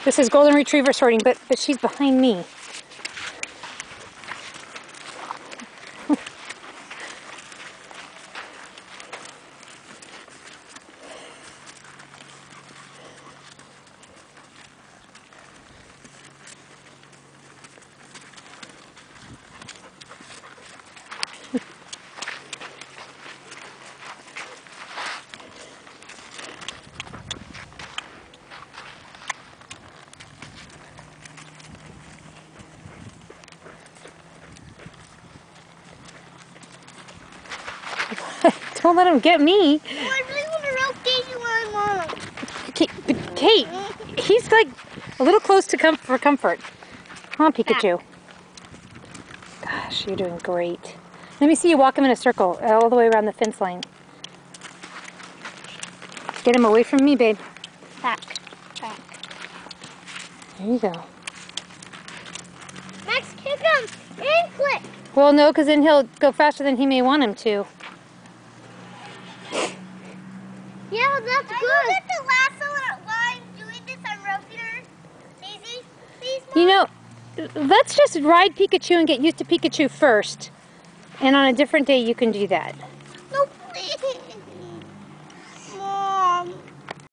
This is golden retriever sorting, but she's behind me. Don't let him get me. I really want to rope Daisy while I'm on. Kate, he's like a little close to for comfort. Come on, Pikachu. Gosh, you're doing great. Let me see you walk him in a circle all the way around the fence line. Get him away from me, babe. Back. There you go. Max, kick him and click. Well, no, because then he'll go faster than he may want him to. Yeah, that's good. I look at the lasso while I'm doing this. I'm roping her. Daisy, please, Mom. You know, let's just ride Pikachu and get used to Pikachu first. And on a different day, you can do that.